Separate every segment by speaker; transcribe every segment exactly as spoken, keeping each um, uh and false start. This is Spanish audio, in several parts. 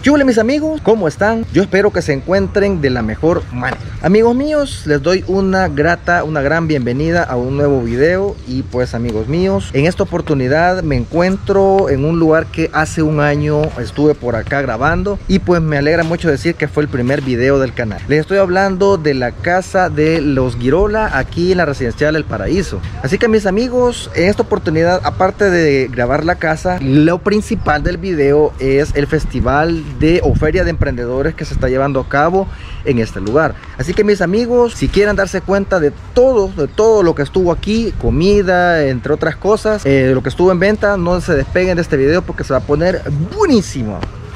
Speaker 1: ¿Qué hola mis amigos? ¿Cómo están? Yo espero que se encuentren de la mejor manera. Amigos míos, les doy una grata, una gran bienvenida a un nuevo video. Y pues amigos míos, en esta oportunidad me encuentro en un lugar que hace un año estuve por acá grabando. Y pues me alegra mucho decir que fue el primer video del canal. Les estoy hablando de la casa de los Girola, aquí en la residencial El Paraíso. Así que mis amigos, en esta oportunidad, aparte de grabar la casa, lo principal del video es el festival de o feria de emprendedores que se está llevando a cabo en este lugar. Así que mis amigos, si quieren darse cuenta de todo, de todo lo que estuvo aquí, comida, entre otras cosas, eh, lo que estuvo en venta, no se despeguen de este video porque se va a poner buenísimo.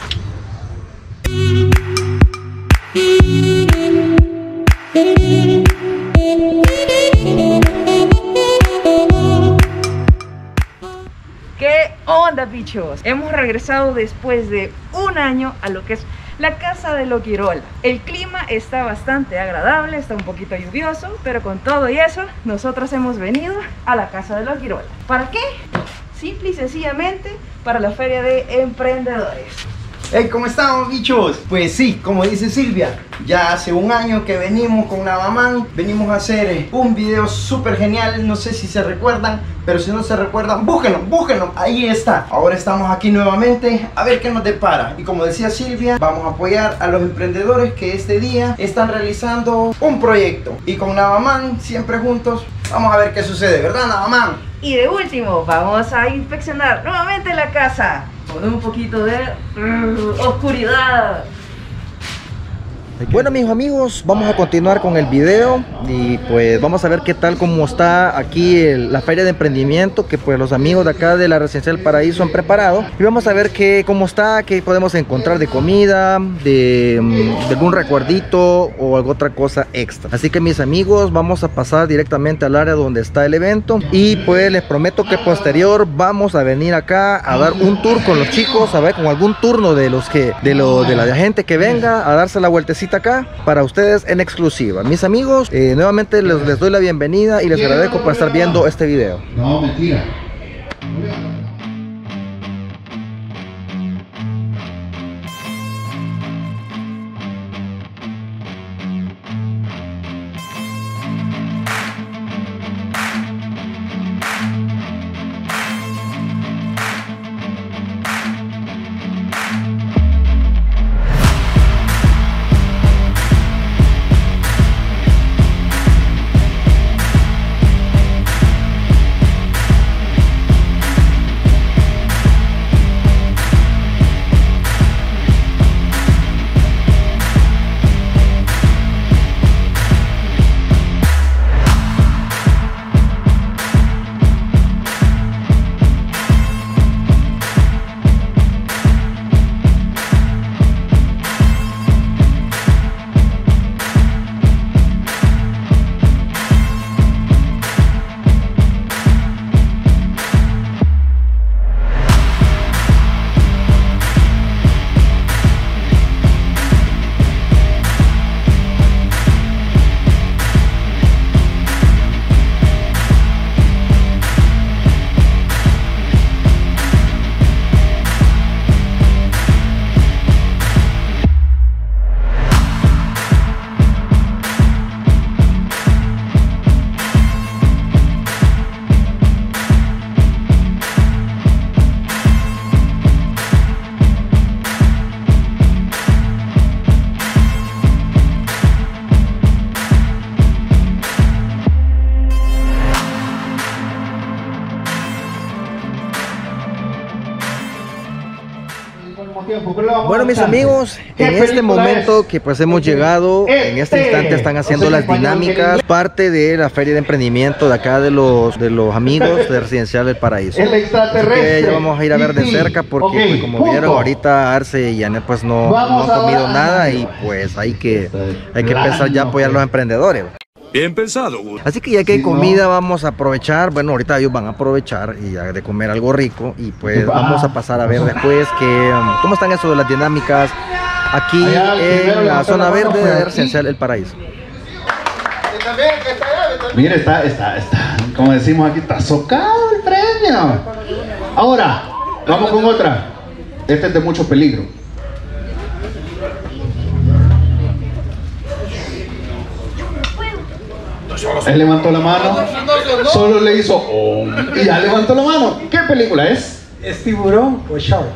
Speaker 2: ¿Qué onda, bichos? Hemos regresado después de un año a lo que es la casa de los Girola. El clima está bastante agradable, está un poquito lluvioso, pero con todo y eso, nosotros hemos venido a la casa de los Girola. ¿Para qué? Simple y sencillamente para la feria de emprendedores.
Speaker 3: Hey, ¿cómo estamos, bichos? Pues sí, como dice Silvia, ya hace un año que venimos con Navamán. Venimos a hacer un video súper genial. No sé si se recuerdan, pero si no se recuerdan, búsquenlo, búsquenlo. Ahí está. Ahora estamos aquí nuevamente a ver qué nos depara. Y como decía Silvia, vamos a apoyar a los emprendedores que este día están realizando un proyecto. Y con Navamán, siempre juntos, vamos a ver qué sucede, ¿verdad, Navamán?
Speaker 2: Y de último, vamos a inspeccionar nuevamente la casa con un poquito de uh, oscuridad.
Speaker 1: Bueno mis amigos, vamos a continuar con el video y pues vamos a ver qué tal como está aquí el, la feria de emprendimiento que pues los amigos de acá de la Residencial Paraíso han preparado. Y vamos a ver qué, cómo está, qué podemos encontrar de comida, de, de algún recuerdito o alguna otra cosa extra. Así que mis amigos, vamos a pasar directamente al área donde está el evento. Y pues les prometo que posterior vamos a venir acá a dar un tour con los chicos, a ver con algún turno de los que, de, lo, de la gente que venga a darse la vueltecita acá para ustedes en exclusiva. Mis amigos, eh, nuevamente les, les doy la bienvenida y les agradezco por estar viendo este video.
Speaker 4: No, mentira.
Speaker 1: Bueno mis amigos, en este momento que pues hemos llegado, en este instante están haciendo las dinámicas, parte de la feria de emprendimiento de acá de los de los amigos de Residencial El Paraíso.
Speaker 4: El extraterrestre.
Speaker 1: Así que ya vamos a ir a ver de cerca porque okay, pues, como punto. vieron ahorita Arce y Janet pues no, no han comido nada y pues hay que, hay que empezar ya a apoyar a los emprendedores.
Speaker 5: Bien pensado, Wood.
Speaker 1: Así que ya que hay comida, vamos a aprovechar. Bueno, ahorita ellos van a aprovechar y ya de comer algo rico. Y pues vamos a pasar a ver después que cómo están eso de las dinámicas aquí en la zona verde de Residencial El Paraíso.
Speaker 4: Mire, está, está, está, como decimos aquí, está socado el premio. Ahora, vamos con otra. Este es de mucho peligro. Él levantó la mano, solo le hizo oh, y ya levantó la mano. ¿Qué película es?
Speaker 5: ¿Es tiburón o shark?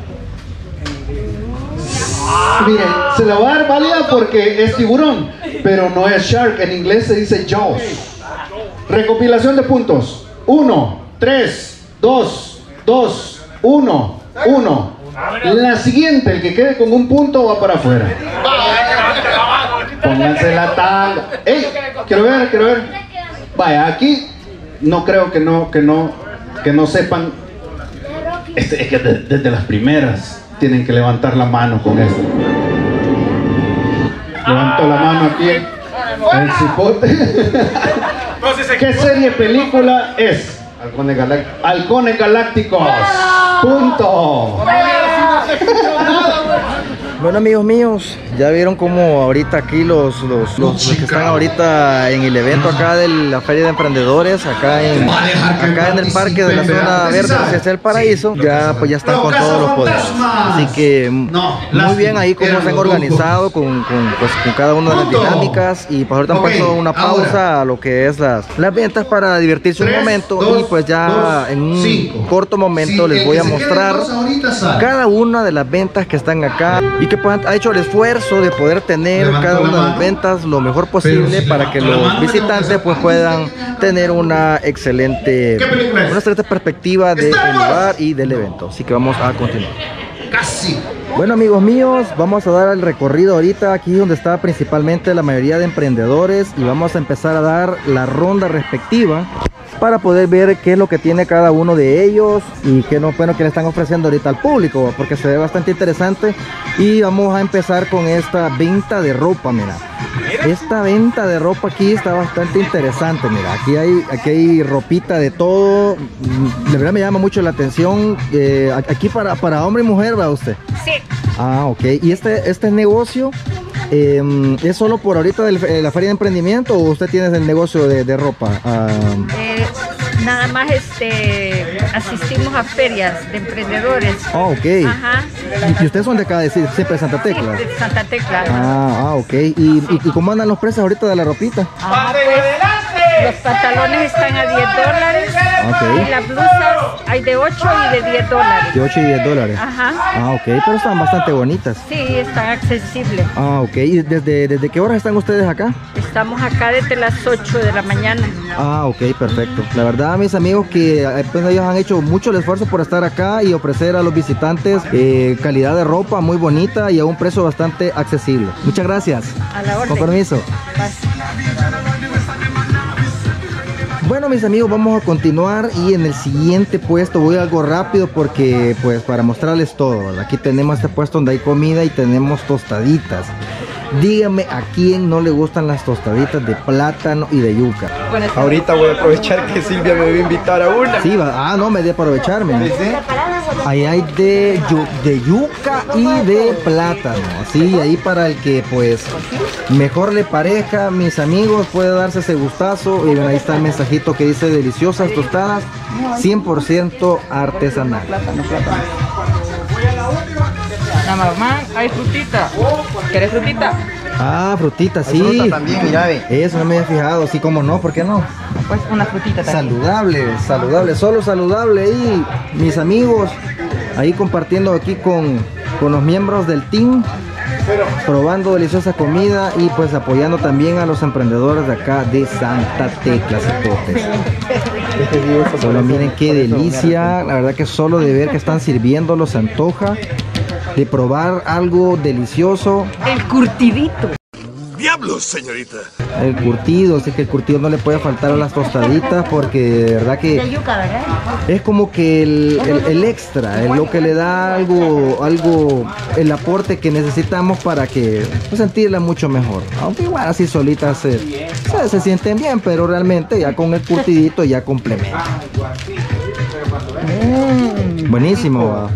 Speaker 4: Miren, se la va a dar válida porque es tiburón, pero no es shark. En inglés se dice Jaws. Recopilación de puntos: uno, tres, dos, dos, uno, uno. La siguiente, el que quede con un punto va para afuera. Pónganse la tanga. ¡Ey! Quiero ver, quiero ver. Vaya, aquí no creo que no, que no, que no sepan. Este, es que de, desde las primeras tienen que levantar la mano con esto. Levantó la mano aquí el cipote. ¿Qué serie película es?
Speaker 1: Halcones Galácticos.
Speaker 4: Halcones Galácticos. Punto.
Speaker 1: Bueno, amigos míos, ya vieron como ahorita aquí los, los, los, los que están ahorita en el evento acá de la Feria de Emprendedores, acá en, acá en el parque de la zona verde hacia el paraíso, ya pues ya están con todos los poderes. Así que muy bien ahí como se han organizado con, con, pues, con cada una de las dinámicas, y pues ahorita han puesto una pausa a lo que es las, las ventas para divertirse un momento, y pues ya en un corto momento les voy a mostrar cada una de las ventas que están acá, y que pues, ha hecho el esfuerzo de poder tener Levantó cada una de las ventas lo mejor posible para que los visitantes pues puedan tener una excelente una excelente perspectiva del lugar y del evento. Así que vamos a continuar.
Speaker 4: Casi.
Speaker 1: Bueno, amigos míos, vamos a dar el recorrido ahorita aquí donde está principalmente la mayoría de emprendedores, y vamos a empezar a dar la ronda respectiva para poder ver qué es lo que tiene cada uno de ellos y qué no, bueno, que le están ofreciendo ahorita al público, porque se ve bastante interesante. Y vamos a empezar con esta venta de ropa. Mira, esta venta de ropa aquí está bastante interesante. Mira, aquí hay, aquí hay ropita de todo. De verdad me llama mucho la atención. Eh, aquí para, para hombre y mujer, ¿va usted?
Speaker 6: Sí.
Speaker 1: Ah, ok. ¿Y este, este negocio eh, es solo por ahorita de la feria de emprendimiento, o usted tiene el negocio de, de ropa? Ah,
Speaker 6: Eh, nada más este asistimos a ferias de emprendedores.
Speaker 1: Ah, ok.
Speaker 6: Ajá.
Speaker 1: ¿Y ustedes son de acá, de siempre de Santa Tecla?
Speaker 6: Sí, de Santa Tecla.
Speaker 1: Ah, ah, ok. ¿Y, y, y cómo andan los precios ahorita de la ropita?
Speaker 6: Ajá, pues, los pantalones están a diez dólares.
Speaker 1: Ok.
Speaker 6: Y las blusas hay de ocho y de diez dólares.
Speaker 1: De ocho y diez dólares.
Speaker 6: Ajá.
Speaker 1: Ah, ok. Pero están bastante bonitas.
Speaker 6: Sí, están accesibles.
Speaker 1: Ah, ok. ¿Y desde, desde qué horas están ustedes acá?
Speaker 6: Estamos acá desde las ocho de la mañana.
Speaker 1: Ah, ok, perfecto. La verdad, mis amigos, que pues, ellos han hecho mucho el esfuerzo por estar acá y ofrecer a los visitantes eh, calidad de ropa muy bonita y a un precio bastante accesible. Muchas gracias.
Speaker 6: A la orden.
Speaker 1: Con permiso.
Speaker 6: Vas.
Speaker 1: Bueno, mis amigos, vamos a continuar, y en el siguiente puesto voy algo rápido porque pues para mostrarles todo, ¿verdad? Aquí tenemos este puesto donde hay comida y tenemos tostaditas. Dígame a quién no le gustan las tostaditas de plátano y de yuca.
Speaker 3: Ahorita voy a aprovechar que Silvia me va a invitar a una.
Speaker 1: Sí, va. Ah, no, me de aprovecharme.
Speaker 3: ¿Sí?
Speaker 1: Ahí hay de, yu- de yuca y de plátano. Sí, ahí para el que pues mejor le parezca, mis amigos, puede darse ese gustazo. Y bueno, ahí está el mensajito que dice deliciosas tostadas cien por ciento artesanal.
Speaker 2: La mamá, hay frutita. ¿Quieres frutita?
Speaker 1: Ah, frutita,
Speaker 3: Hay fruta
Speaker 1: sí.
Speaker 3: también, mira, ve.
Speaker 1: Eso no me había fijado, sí, como no, ¿por qué no?
Speaker 2: Pues una frutita también.
Speaker 1: Saludable, saludable, solo saludable. Y mis amigos, ahí compartiendo aquí con, con los miembros del team, probando deliciosa comida y pues apoyando también a los emprendedores de acá de Santa Tecla, cipotes. Solo miren qué delicia, la verdad que solo de ver que están sirviendo los antoja de probar algo delicioso.
Speaker 2: El curtidito.
Speaker 7: ¡Diablos, señorita!
Speaker 1: El curtido, así que el curtido no le puede faltar a las tostaditas, porque de verdad que es como que el, el, el extra, es lo que le da algo, algo, el aporte que necesitamos para que pues, sentirla mucho mejor. Aunque igual así solitas se, se, se sienten bien, pero realmente ya con el curtidito ya complementa. Mm, buenísimo. ¿Va?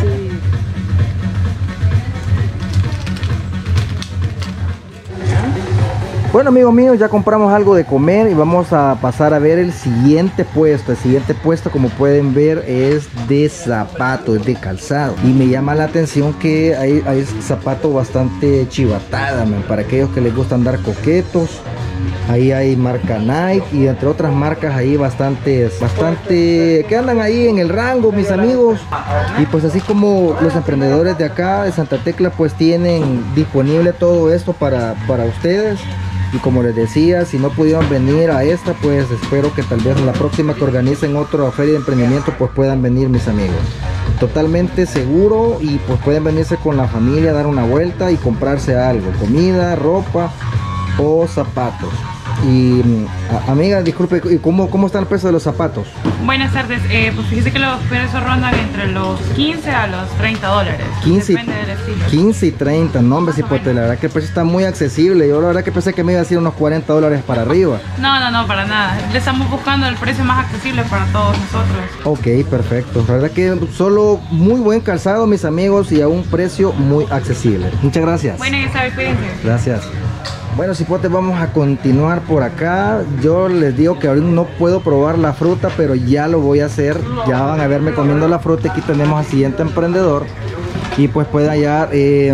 Speaker 1: Bueno, amigos míos, ya compramos algo de comer y vamos a pasar a ver el siguiente puesto. El siguiente puesto, como pueden ver, es de zapatos, es de calzado. Y me llama la atención que hay, hay zapatos bastante chivatada, man, para aquellos que les gusta andar coquetos. Ahí hay marca Nike y entre otras marcas ahí bastantes, bastante, que andan ahí en el rango, mis amigos. Y pues así como los emprendedores de acá de Santa Tecla pues tienen disponible todo esto para, para ustedes. Y como les decía, si no pudieron venir a esta, pues espero que tal vez en la próxima que organicen otra feria de emprendimiento pues puedan venir, mis amigos. Totalmente seguro, y pues pueden venirse con la familia, dar una vuelta y comprarse algo, comida, ropa o zapatos. Y a, amiga, disculpe, ¿cómo, ¿cómo está el precio de los zapatos?
Speaker 8: Buenas tardes, eh, pues fíjese que los precios rondan entre los quince a los treinta dólares.
Speaker 1: quince,
Speaker 8: Depende del estilo.
Speaker 1: quince y treinta, no hombre, sí, pues, la verdad que el precio está muy accesible. Yo la verdad que pensé que me iba a decir unos cuarenta dólares para arriba.
Speaker 8: No, no, no, para nada. Le estamos buscando el precio más accesible para todos nosotros.
Speaker 1: Ok, perfecto. La verdad que solo muy buen calzado, mis amigos, y a un precio muy accesible. Muchas gracias.
Speaker 8: Bueno, ya sabes, cuídense.
Speaker 1: Gracias. Bueno, cipotes, vamos a continuar por acá. Yo les digo que ahorita no puedo probar la fruta, pero ya lo voy a hacer. Ya van a verme comiendo la fruta. Aquí tenemos al siguiente emprendedor y pues puede hallar eh,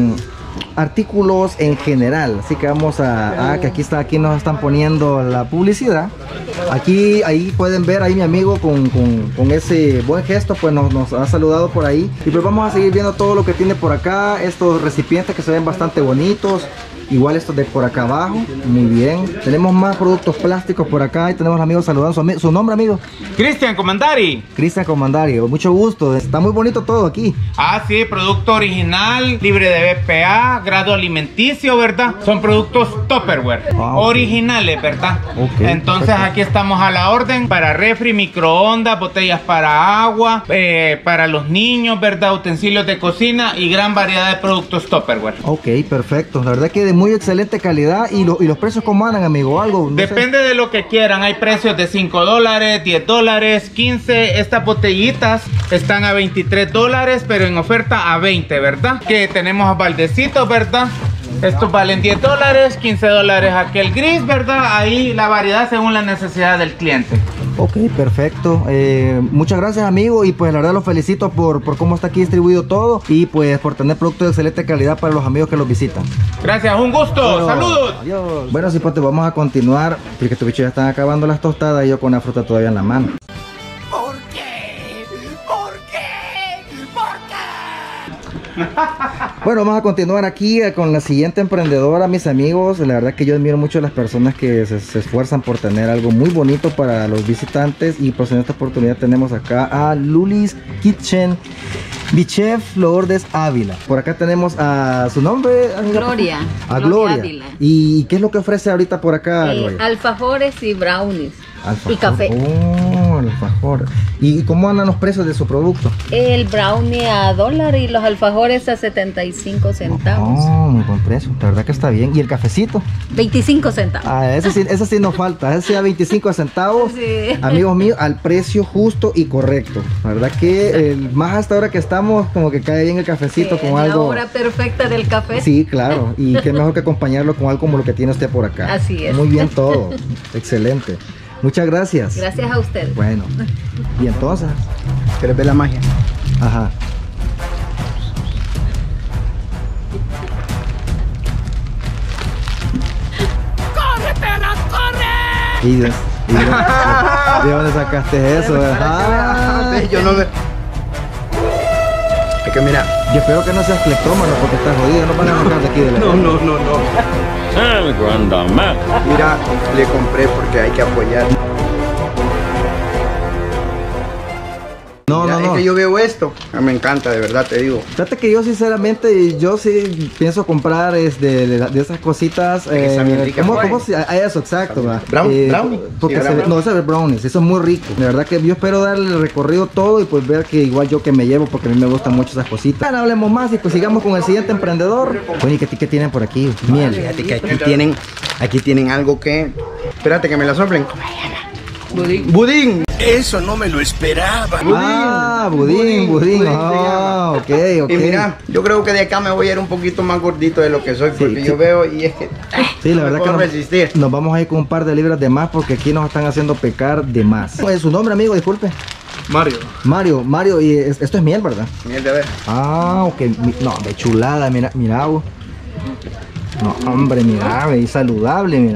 Speaker 1: artículos en general. Así que vamos a, a que aquí está, aquí nos están poniendo la publicidad. Aquí, ahí pueden ver ahí mi amigo con, con, con ese buen gesto, pues nos, nos ha saludado por ahí. Y pues vamos a seguir viendo todo lo que tiene por acá. Estos recipientes que se ven bastante bonitos. Igual estos de por acá abajo, muy bien. Tenemos más productos plásticos por acá y tenemos amigos saludando. ¿Su, su nombre, amigo?
Speaker 9: Cristian Comandari.
Speaker 1: Cristian Comandari, mucho gusto. Está muy bonito todo aquí.
Speaker 9: Ah, sí, producto original, libre de B P A, grado alimenticio, ¿verdad? Son productos Tupperware, ah, okay. Originales, ¿verdad? Okay, entonces perfecto. Aquí estamos a la orden para refri, microondas, botellas para agua, eh, para los niños, ¿verdad? Utensilios de cocina y gran variedad de productos Tupperware.
Speaker 1: Ok, perfecto. La verdad que de muy excelente calidad. ¿Y, lo, y los precios cómo andan, amigo? ¿Algo? No
Speaker 9: Depende sé. de lo que quieran. Hay precios de cinco dólares, diez dólares, quince. Estas botellitas están a veintitrés dólares, pero en oferta a veinte, ¿verdad? Que tenemos a baldecitos, ¿verdad? Estos valen diez dólares, quince dólares aquel gris, ¿verdad? Ahí la variedad según la necesidad del cliente.
Speaker 1: Ok, perfecto. Eh, muchas gracias, amigo. Y pues la verdad los felicito por, por cómo está aquí distribuido todo. Y pues por tener productos de excelente calidad para los amigos que los visitan.
Speaker 9: Gracias, un gusto. Bueno, saludos.
Speaker 1: Adiós. Bueno, sí, pues vamos a continuar. Porque estos bichos ya están acabando las tostadas y yo con la fruta todavía en la mano.
Speaker 7: ¿Por qué? ¿Por qué? ¿Por qué?
Speaker 1: Bueno, vamos a continuar aquí eh, con la siguiente emprendedora, mis amigos. La verdad que yo admiro mucho a las personas que se, se esfuerzan por tener algo muy bonito para los visitantes. Y pues en esta oportunidad tenemos acá a Lulis Kitchen Bichef Lourdes Ávila. Por acá tenemos a su nombre,
Speaker 10: Gloria.
Speaker 1: A Gloria.
Speaker 10: Gloria Ávila.
Speaker 1: ¿Y qué es lo que ofrece ahorita por acá,
Speaker 10: Eh,
Speaker 1: Gloria?
Speaker 10: alfajores y brownies.
Speaker 1: Alfajor.
Speaker 10: Y café.
Speaker 1: Oh, alfajor. ¿Y cómo andan los precios de su producto?
Speaker 10: El brownie a dólar y los alfajores a setenta y cinco centavos.
Speaker 1: Oh, muy buen precio. La verdad que está bien. ¿Y el cafecito?
Speaker 10: veinticinco centavos.
Speaker 1: Ah, ese sí, ese sí nos falta. Ese sí a veinticinco centavos.
Speaker 10: Sí.
Speaker 1: Amigos míos, al precio justo y correcto. La verdad que el, más hasta ahora que estamos, como que cae bien el cafecito
Speaker 10: Sí,
Speaker 1: con algo.
Speaker 10: La hora perfecta del café.
Speaker 1: Sí, claro. Y qué mejor que acompañarlo con algo como lo que tiene usted por acá.
Speaker 10: Así es.
Speaker 1: Muy bien todo. Excelente. Muchas gracias.
Speaker 10: Gracias a usted.
Speaker 1: Bueno. Y entonces,
Speaker 3: ¿quieres ver la magia?
Speaker 1: Ajá.
Speaker 7: ¡Corre, perra, corre!
Speaker 1: Y de, y de, ¿de dónde sacaste eso? Ah,
Speaker 3: Yo no me... Es que mira...
Speaker 1: Yo espero que no seas cleptómano porque estás jodido. No van a sacar de aquí de la...
Speaker 3: No, no, no, no. Mira, le compré porque hay que apoyar.
Speaker 1: No,
Speaker 3: Mira,
Speaker 1: no,
Speaker 3: es
Speaker 1: no.
Speaker 3: que yo veo esto, me encanta, de verdad te digo.
Speaker 1: Fíjate que yo sinceramente, yo sí pienso comprar es de, de, de esas cositas.
Speaker 3: Que están bien ricas,
Speaker 1: ¿Cómo,
Speaker 3: pues.
Speaker 1: cómo se, a eso, exacto, ¿verdad?
Speaker 3: Brown-
Speaker 1: Eh,
Speaker 3: brownie.
Speaker 1: Porque
Speaker 3: Sí,
Speaker 1: se,
Speaker 3: brownie.
Speaker 1: no, ese es brownies, eso es muy rico. De verdad que yo espero darle el recorrido todo y pues ver que igual yo que me llevo porque a mí me gustan mucho esas cositas. No hablemos más y pues sigamos con el siguiente emprendedor. Bueno, ¿y qué, qué tienen por aquí? Miel.
Speaker 3: Fíjate que aquí tienen, aquí tienen algo que... Espérate que me la soplen.
Speaker 10: Budín.
Speaker 3: Budín.
Speaker 7: Eso no me lo esperaba.
Speaker 1: Ah, budín, budín.
Speaker 3: budín se
Speaker 1: Ah, ok, ok.
Speaker 3: Y mira, yo creo que de acá me voy a ir un poquito más gordito de lo que soy,
Speaker 1: Sí,
Speaker 3: porque
Speaker 1: sí.
Speaker 3: yo veo y es que...
Speaker 1: Sí, la verdad
Speaker 3: no
Speaker 1: que
Speaker 3: puedo
Speaker 1: nos,
Speaker 3: resistir.
Speaker 1: nos vamos a ir con un par de libras de más porque aquí nos están haciendo pecar de más. ¿Cuál es su nombre, amigo? Disculpe.
Speaker 3: Mario.
Speaker 1: Mario, Mario, y es- esto es miel, ¿verdad?
Speaker 3: Miel de abeja.
Speaker 1: Ah, ok. Mi- No, de chulada, mira, mira. vos. No, hombre, mira, ve, y saludable, mira.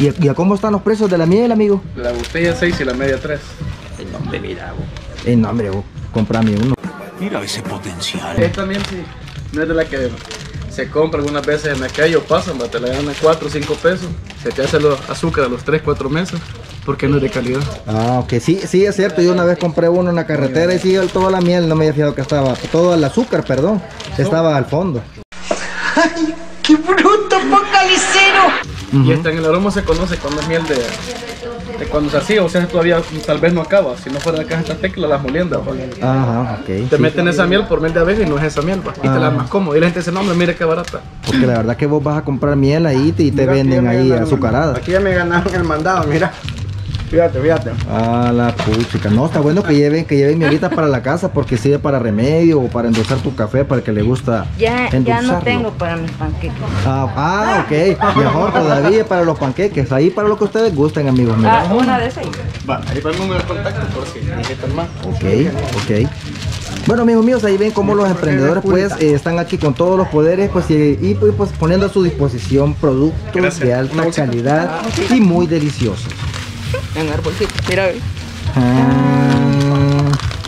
Speaker 1: ¿Y, ¿Y a cómo están los precios de la miel, amigo?
Speaker 11: La botella seis y la media tres.
Speaker 1: El nombre, mira, vos. El nombre, vos. Comprame uno.
Speaker 7: Mira ese potencial.
Speaker 11: Esta miel sí, no es de la que se compra algunas veces en la calle o pasan, te la dan a cuatro o cinco pesos. Se te hace el azúcar a los tres, cuatro meses. Porque no es de calidad.
Speaker 1: Ah, ok, sí, sí es cierto. Yo una vez compré uno en la carretera y sí, toda la miel, no me había fijado que estaba, todo el azúcar, perdón, estaba al fondo.
Speaker 7: ¡Ay, qué bruto, focalicero!
Speaker 11: Uh-huh. Y hasta en el aroma se conoce cuando es miel de, de cuando se hacía, o sea, todavía tal vez no acaba. Si no fuera la caja esta tecla, las moliendas.
Speaker 1: Ajá, ok.
Speaker 11: Te sí. meten esa miel por miel de abeja y no es esa miel, ¿va? Y ah. te la dan más cómodo. Y la gente dice, no, hombre, mire qué barata.
Speaker 1: Porque la verdad que vos vas a comprar miel ahí y te, te venden ahí azucarada.
Speaker 3: Aquí ya me ganaron el mandado, mira. Fíjate, fíjate.
Speaker 1: Ah, la puchica. No, está bueno que lleven, que lleven mielita para la casa porque sirve para remedio o para endulzar tu café para el que le gusta.
Speaker 6: Ya, ya no tengo para mis panqueques.
Speaker 1: Ah, ah, ok. Mejor todavía para los panqueques. Ahí para lo que ustedes gusten, amigos.
Speaker 2: Mira. Ah, una de seis.
Speaker 11: Va, ahí va el número de contacto por si necesitan más.
Speaker 1: Ok, ok. Bueno, amigos míos, ahí ven cómo los emprendedores pues eh, están aquí con todos los poderes pues y, y pues poniendo a su disposición productos Gracias. de alta calidad y muy deliciosos.
Speaker 2: En arbolcito, mira, ve.
Speaker 1: Ah.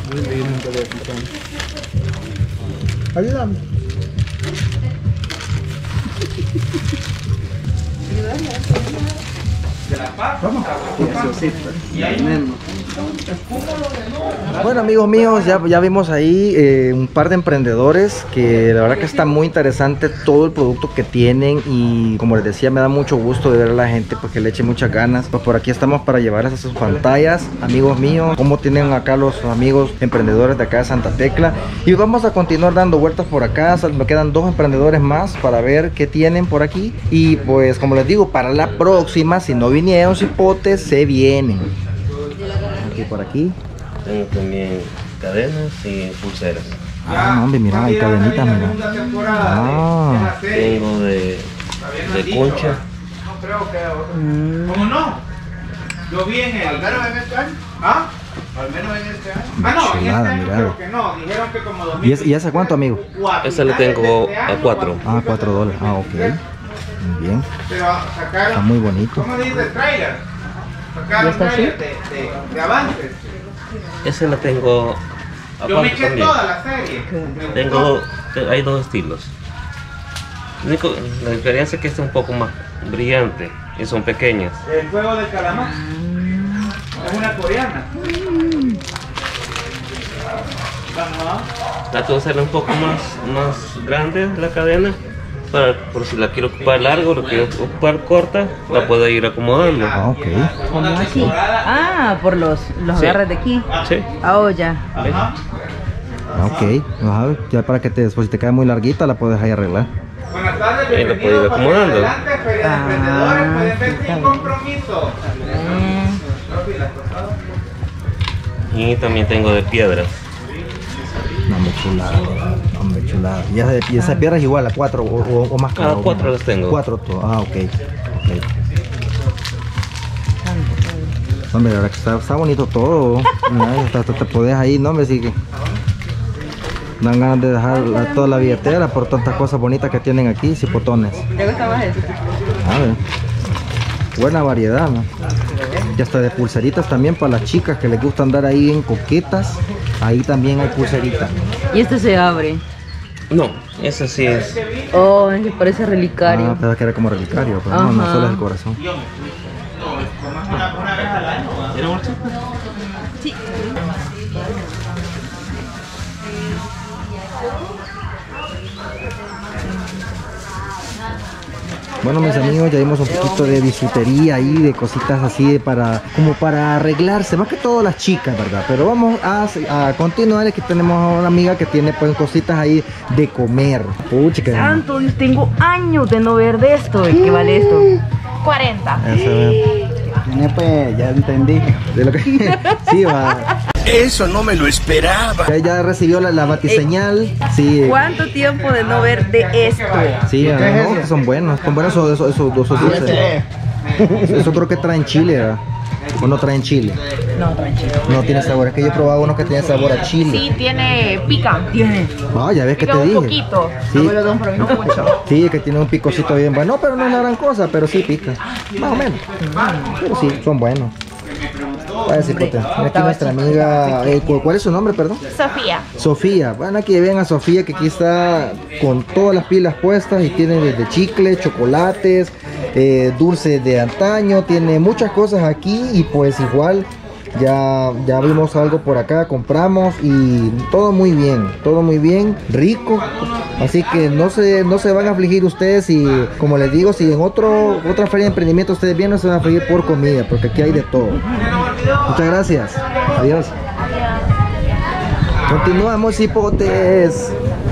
Speaker 3: Ayúdame.
Speaker 11: Vamos.
Speaker 1: Bueno, amigos míos, ya, ya vimos ahí eh, un par de emprendedores que la verdad que está muy interesante todo el producto que tienen y como les decía me da mucho gusto de ver a la gente porque le eche muchas ganas. Pues por aquí estamos para llevarles a sus pantallas, amigos míos, como tienen acá los amigos emprendedores de acá de Santa Tecla, y vamos a continuar dando vueltas por acá. Me quedan dos emprendedores más para ver qué tienen por aquí y pues como les digo, para la próxima, si no vinieron cipotes, se vienen. Aquí por aquí.
Speaker 12: Tengo también cadenas y pulseras.
Speaker 1: Ah, no, hombre, mira, hay cadenitas, mira. Ah.
Speaker 12: Tengo de, de concha.
Speaker 9: Mm. ¿Cómo no? Yo vi en el... ¿Al menos en este año? ¿Ah? ¿Al menos en este año? Ah, no, en este año creo que no. Dijeron que como dos mil...
Speaker 1: ¿Y esa cuánto, amigo?
Speaker 12: Esa le tengo a cuatro.
Speaker 1: Ah, cuatro dólares. Ah, ok. Muy bien. Está muy bonito.
Speaker 9: ¿Cómo dice trailer? ¿Ya está así? De, de, de avances.
Speaker 12: Esa la tengo aparte.
Speaker 9: Yo me eché
Speaker 12: también.
Speaker 9: toda la serie.
Speaker 12: Tengo, hay dos estilos. Único, la diferencia es que esta es un poco más brillante y son pequeñas.
Speaker 9: El juego del calamar. Es una coreana.
Speaker 12: Trato de hacerla un poco más, más grande la cadena. Para, por si la quiero ocupar largo, lo quiero ocupar corta, la puedo ir acomodando.
Speaker 1: Ah, ok.
Speaker 2: ¿Cómo así? Ah, por los, los
Speaker 12: Sí.
Speaker 2: agarres de aquí.
Speaker 12: Sí.
Speaker 2: Ah, oh, ya.
Speaker 1: Ah, ok. Ajá, ya para que te, después si te queda muy larguita, la puedes ahí arreglar.
Speaker 9: Buenas tardes,
Speaker 12: Ahí la puedo ir acomodando.
Speaker 9: adelante, Feria de Emprendedores, pueden ver sin compromiso.
Speaker 12: Y también tengo de piedras.
Speaker 1: No, me chulada. No, me chulada. Y esa, y esa piedra es igual a cuatro o, o, o más cara.
Speaker 12: Ah, cuatro las tengo.
Speaker 1: Cuatro, todo. Ah, ok. okay. Hombre, la verdad que está, está bonito todo. Mira, hasta, hasta te podés ahí, no, hombre, sí que dan ganas de dejar la, toda la billetera por tantas cosas bonitas que tienen aquí, cipotones.
Speaker 2: ¿Te gusta más eso?
Speaker 1: A ver. Buena variedad, ¿no? Y hasta de pulseritas también para las chicas que les gusta andar ahí en coquetas. Ahí también hay pulseritas.
Speaker 2: Y este se abre.
Speaker 12: No, esa sí es.
Speaker 2: Oh, es que parece relicario.
Speaker 1: Ah, pensaba que era como relicario, pero no, no solo es el corazón.
Speaker 2: Sí.
Speaker 1: Bueno, mis amigos, ya vimos un poquito de bisutería ahí, de cositas así para, como para arreglarse, más que todo las chicas, ¿verdad? Pero vamos a, a continuar, aquí tenemos a una amiga que tiene pues cositas ahí de comer. Pucha, que...
Speaker 2: Santo Dios, tengo años de no ver de esto. ¿Qué vale esto? cuarenta.
Speaker 3: Tiene pues, ya entendí.
Speaker 1: De lo que... sí, va.
Speaker 7: Eso no me lo esperaba.
Speaker 1: Ya, ya recibió la, la batiseñal. Sí.
Speaker 2: ¿Cuánto tiempo de no ver de esto?
Speaker 1: Sí, no, no, son buenos. Son buenos esos, esos, esos, esos dulces. Eso creo que traen chile, ¿verdad? ¿O no traen chile?
Speaker 2: No, traen chile.
Speaker 1: No tiene sabor. Es que yo he probado unos que tienen sabor a chile.
Speaker 2: Sí, tiene pica. Tiene.
Speaker 1: Ah, ya ves que
Speaker 2: Pica
Speaker 1: te
Speaker 2: un
Speaker 1: dije.
Speaker 2: poquito.
Speaker 1: Sí.
Speaker 2: No me lo dan, pero no mucho.
Speaker 1: Sí, que tiene un picocito bien bueno, pero no es una gran cosa, pero sí pica. Más o menos. Pero sí, son buenos. Vaya cipote. Mira aquí nuestra amiga. Eh, ¿Cuál es su nombre, perdón?
Speaker 2: Sofía.
Speaker 1: Sofía. Bueno, aquí ven a Sofía que aquí está con todas las pilas puestas y tiene desde chicle, chocolates, eh, dulces de antaño, tiene muchas cosas aquí y pues igual ya, ya vimos algo por acá, compramos y todo muy bien, todo muy bien, rico. Así que no se, no se van a afligir ustedes y como les digo, si en otro, otra feria de emprendimiento ustedes vienen, no se van a afligir por comida, porque aquí hay de todo. Muchas gracias. Adiós. Continuamos, hipotes.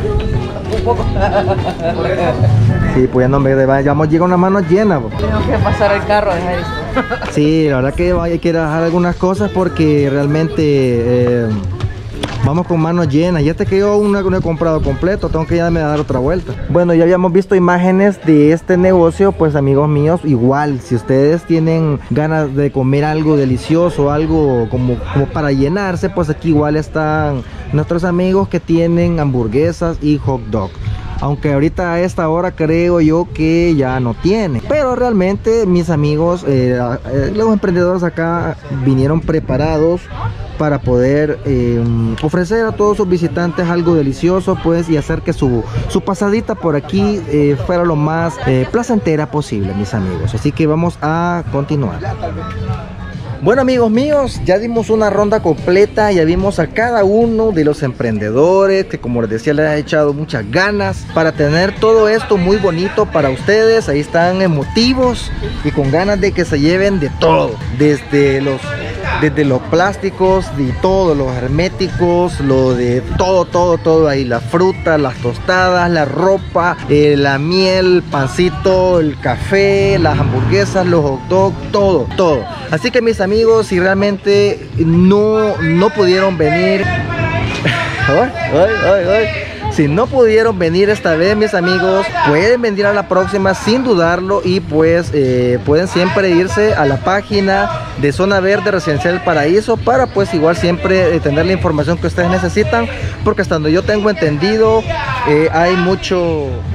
Speaker 1: Sí, pues ya no me ya vamos, llega una mano llena.
Speaker 2: Tengo que pasar el carro, dejar esto.
Speaker 1: Sí, la verdad que hay que dejar algunas cosas porque realmente eh, vamos con manos llenas. Y este que yo no he comprado completo, tengo que ya me dar otra vuelta. Bueno, ya habíamos visto imágenes de este negocio, pues amigos míos, igual, si ustedes tienen ganas de comer algo delicioso, algo como, como para llenarse, pues aquí igual están nuestros amigos que tienen hamburguesas y hot dog. Aunque ahorita a esta hora creo yo que ya no tiene. Pero realmente mis amigos, eh, eh, los emprendedores acá vinieron preparados para poder eh, ofrecer a todos sus visitantes algo delicioso, pues, y hacer que su, su pasadita por aquí eh, fuera lo más eh, placentera posible, mis amigos. Así que vamos a continuar. Bueno, amigos míos, ya dimos una ronda completa, ya vimos a cada uno de los emprendedores que, como les decía, les ha echado muchas ganas para tener todo esto muy bonito para ustedes. Ahí están emotivos y con ganas de que se lleven de todo, desde los desde los plásticos, de todo, los herméticos, lo de todo, todo, todo ahí, la fruta, las tostadas, la ropa, eh, la miel, el pancito, el café, las hamburguesas, los hot dogs, todo, todo. Así que mis amigos, si realmente no, no pudieron venir, ay, ay, ay, ay. Si no pudieron venir esta vez, mis amigos, pueden venir a la próxima sin dudarlo y pues eh, pueden siempre irse a la página de Zona Verde Residencial del Paraíso para pues igual siempre eh, tener la información que ustedes necesitan, porque hasta donde yo tengo entendido eh, hay mucho